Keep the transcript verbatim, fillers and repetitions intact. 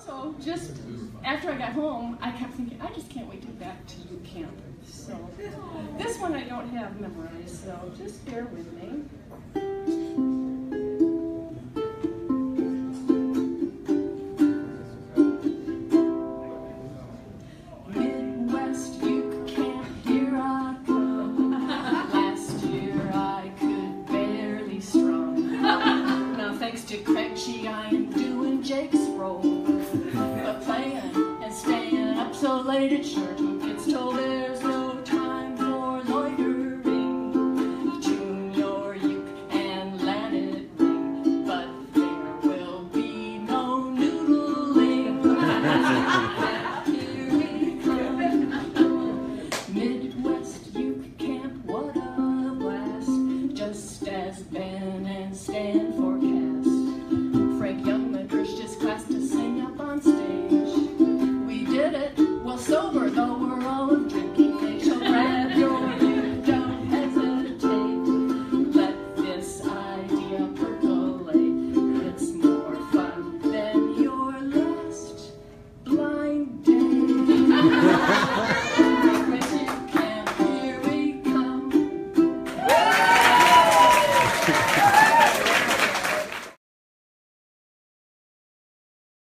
So just after I got home, I kept thinking, I just can't wait to get back to boot camp. So this one I don't have memorized, so just bear with me. Midwest Uke Camp, here I come. Last year I could barely strum. Now thanks to Craigie, I am doing Jake's role. But playing and staying up so late at church, who gets told there's